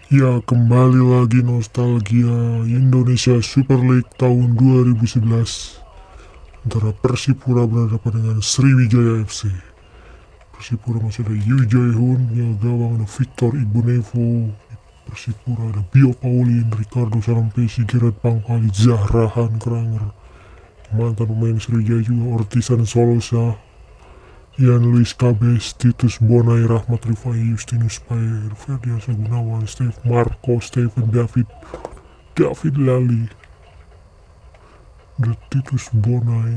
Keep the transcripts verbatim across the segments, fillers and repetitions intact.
Ya, kembali lagi nostalgia Indonesia Super League tahun dua ribu sebelas antara Persipura berhadapan dengan Sriwijaya F C. Persipura masih ada Yu Jae-hoon, yang gawang ada Victor Igbonevo. Persipura ada Bio Paulin, Ricardo Salampesi, Gerard Pangkali, Zahrahan Kranger. Mantan pemain Sriwijaya juga Ortisan Solosa, Ian Luis Kabes, Titus Bonai, Rahmat Rifai, Justinus Paer, Ferdian Sagunawan, Steve Marco, Stephen David, David Lali, dan Titus Bonai.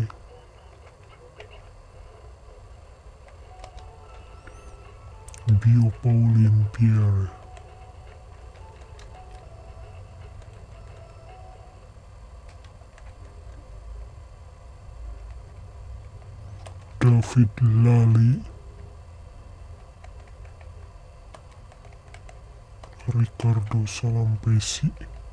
Bio Paulin Pierre. David Lali, Ricardo Salampesi,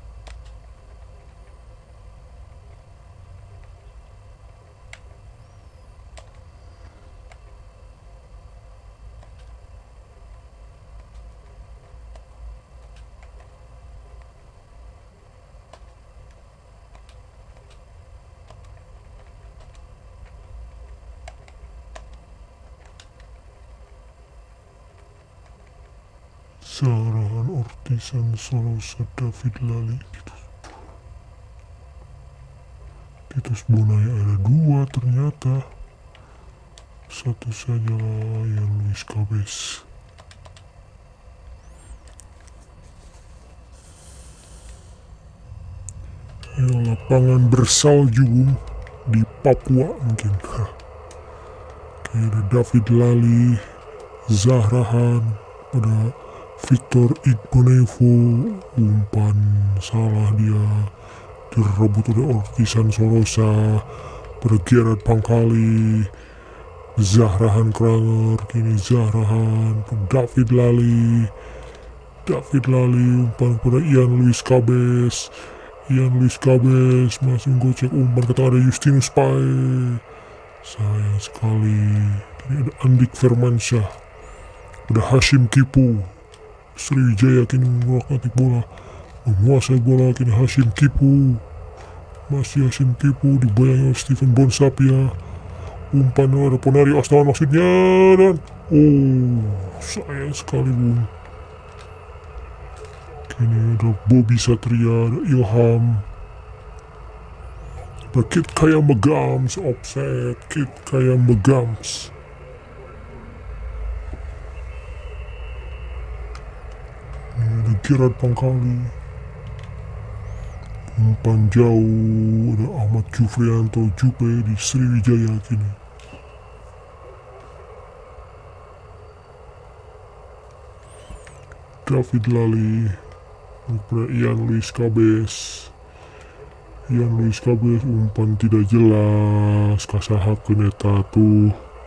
Zahrahan Ortisan Solosa, David Lali, Titus, Titus Bonai ada dua ternyata. Satu saja yang Luis Kabes. Ayo, lapangan bersalju di Papua mungkin. Oke, ada David Lali, Zahrahan, ada Victor Igbonevo, umpan salah dia, direbut oleh Ortisan Solosa, pada Gerard Pangkali, Zahrahan Kranger, kini Zahrahan, David Lali, David Lali, umpan pada Ian Luis Kabes, Ian Luis Kabes masih gocek umpan ke tengah, ada Justinus Pae, sayang sekali. Kini ada Andik Firmansyah, ada Hashim Kipu. Sriwijaya kini menguasai bola, menguasai bola kini Hashim Kipu, masih Hashim Kipu dibayangi oleh Steven Bonsapia, umpan ada Ponari Astawan maksudnya, dan oh sayang sekali bung. Kini ada Bobby Satria, ada Ilham, ada Kit Kayam Megams, offset Kit Kayam Megams. Ada Gerard Pangkali, umpan jauh, ada Ahmad Jufrianto Jupe di Sriwijaya kini. David Lali, pada Ian Luis Kabes, Ian Luis Kabes, umpan tidak jelas, kasahak ke neta tuh.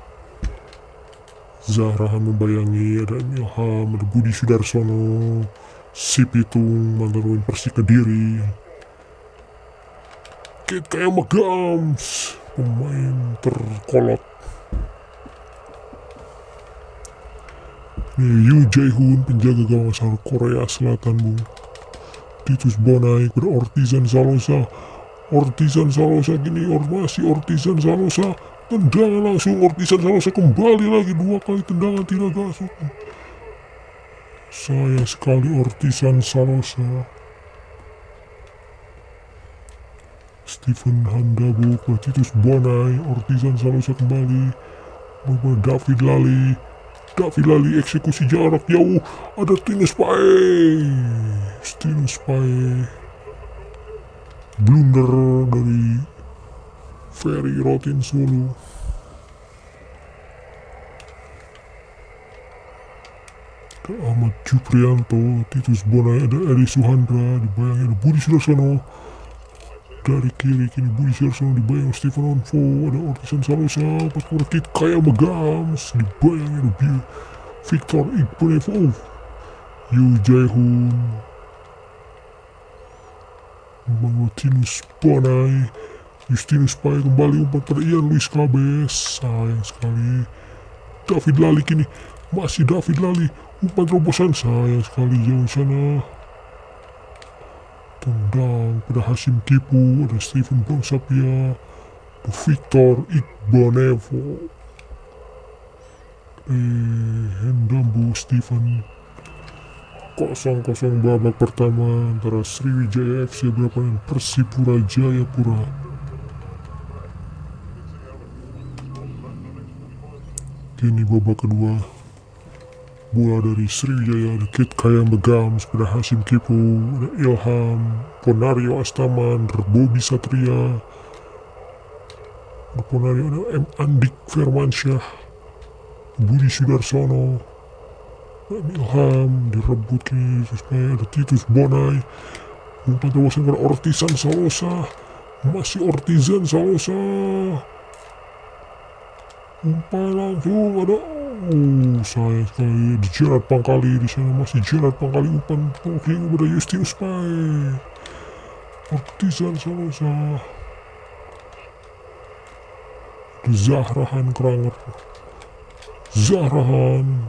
Zahrahan membayangi, ada Ilham, ada Budi Sudarsono, Si Pitung, mantan pemain Persik Kediri, Kit Kayam Megams, pemain terkolot. Yu Jae-hoon, penjaga gawang asal Korea Selatan bung. Titus Bonai pada Ortisan Salosa, Ortisan Salosa gini, or masih Ortisan Salosa, tendangan langsung Ortisan Salosa, kembali lagi dua kali tendangan tidak masuk. Sayang sekali Ortisan Salosa. Stephen Handabo ke Titus Bonai, Ortisan Salosa kembali, kepada David Lali, David Lali eksekusi jarak jauh, ada Tinus Pae, Tinus Pae, blunder dari Ferry Rotin Solo. Ada Ahmad Juprianto, Titus Bonai, ada Eri Suhandra, dibayangi ada Budi Sudarsono. Dari kiri kini Budi Sudarsono dibayang Stephen Onfo, ada Ortisan Salosa, pas pada Kit Kayam Megams, dibayang ada Victor Igbonevo, Yu Jae-hoon, Tinus Bonai, Justinus Pae kembali umpan pada Ian Luis Kabes, sayang sekali. David Lali kini, masih David Lali, umpan terobosan, sayang sekali jauh sana. tendang pada Hashim Tipu, ada Steven Bonsapia, ada Victor Iqbanevo, eh Hendambu Steven. Kosong kosong babak pertama antara Sriwijaya F C berhadapan Persipura Jayapura. Kini babak kedua, bola dari Sriwijaya, ada Kit Kayam Begams pada Hashim Kipu, ada Ilham, Ponario Astaman, ada Bobby Satria, ada Ponario, ada M. Andik Firmansyah, Budi Sudarsono, ada Ilham, direbut kini supaya ada Titus Bonai, umpan tewasan pada Ortizan Salosa, masih Ortizan Salosa, umpan langsung ada, oh sayang sekali di Gerard Pangkali, di sana masih Gerard Pangkali, umpan penting kepada Justinus Pai, Ortizan Salosa, Zahrahan Kranger, Zahrahan,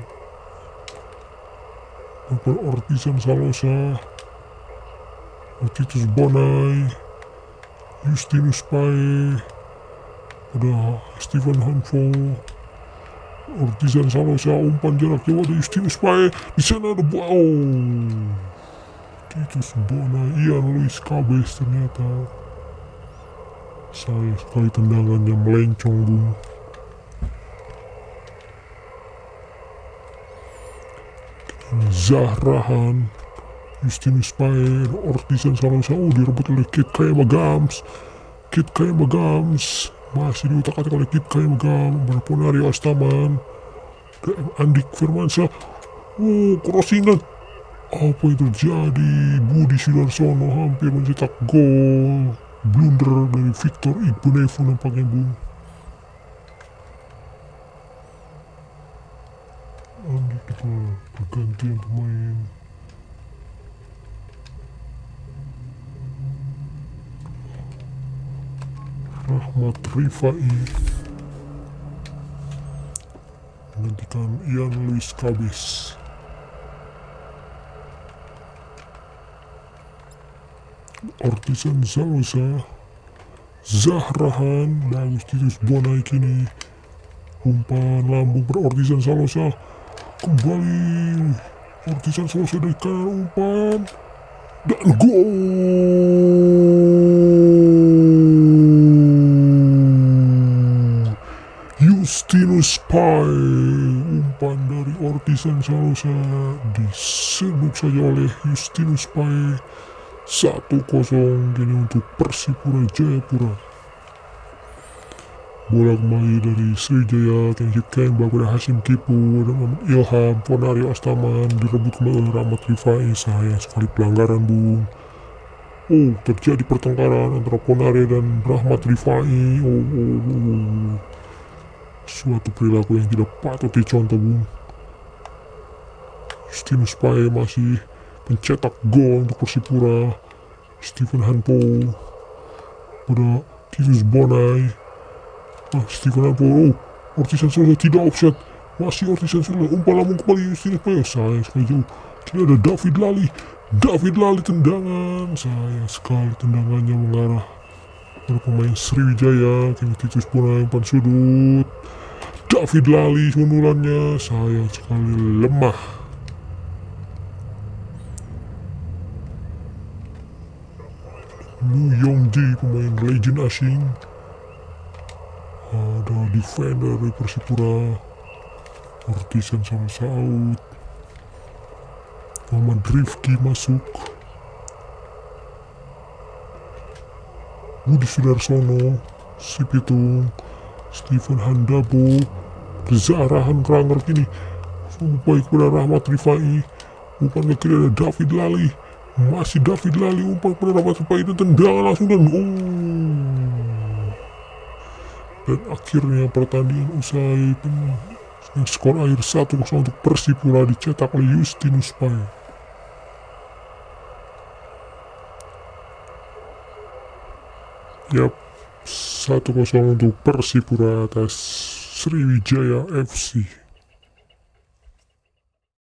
umpan Ortizan Salosa, Titus Bonai, Justinus Pai, ada Steven Hanfo, Ortizan Salosa, umpan jarak jauh ada Justinus Pai, di sana ada wow, Titus Bonai, Ian Luis Kabes, ternyata sayang sekali tendangannya melencong bung. Zahrahan, Justinus Pai, Ortizan Salosa, oh direbut oleh Kit Kayam Begams, Kit Kayam Begams, masih diutak-atik oleh Kit Kayam Begams, Ponario Astaman, ke M. Andik Firmansyah, oh crossingan, apa yang terjadi? Budi Sudarsono hampir mencetak gol, blunder dari Victor Iqbanevo nampaknya bung. Andik itu pergantian pemain. Rahmat Rifai menggantikan Ian Luis Kabes. Ortizan Salosa, Zahrahan, bagus Titus Bonai kini, umpan lambung pada Ortizan Salosa, kembali Ortizan Salosa dari kanan, umpan dan gol. Justinus Pai, umpan dari Ortizan Salosa diserbu saja oleh Justinus Pai. Satu kosong kini untuk Persipura Jayapura. Bola kembali dari Sriwijaya, Kit Kayam pada Hashim Kipu, dan Ilham, Ponario Astaman, direbut kembali oleh Rahmat Rifai. Sayang sekali pelanggaran bung. Oh, terjadi pertengkaran antara Ponario dan Rahmat Rifai. Oh, oh, oh. Suatu perilaku yang tidak patut dicontoh bung. Justinus Pai masih pencetak gol untuk Persipura. Steven Hanpo pada Titus Bonai, ah, Steven Hanpo, oh, Ortizan Salosa tidak offset, masih Ortizan Salosa, umpan lambung kembali Justinus Pai, sayang sekali jauh. Kini ada David Lali, David Lali tendangan, sayang sekali tendangannya mengarah pada pemain Sriwijaya. Kini Titus Bonai, umpan sudut, David Lali sundulannya, sayang sekali lemah. Lu Yongji, pemain legend asing, ada defender dari Persipura, Ortizan Salosa out, Muhammad Rifki masuk, Budi Sudarsono, Sipitung, Steven Handabo, Zahrahan Kranger kini baik kepada Rahmat Rifai, umpan ke kiri ada David Lali, masih David Lali, umpan kepada Rahmat Rifai dan tendangan langsung dan oh. Dan akhirnya pertandingan usai dengan skor akhir satu kosong untuk Persipura dicetak oleh Justinus Pai. Yap, satu kosong untuk Persipura atas Sriwijaya F C.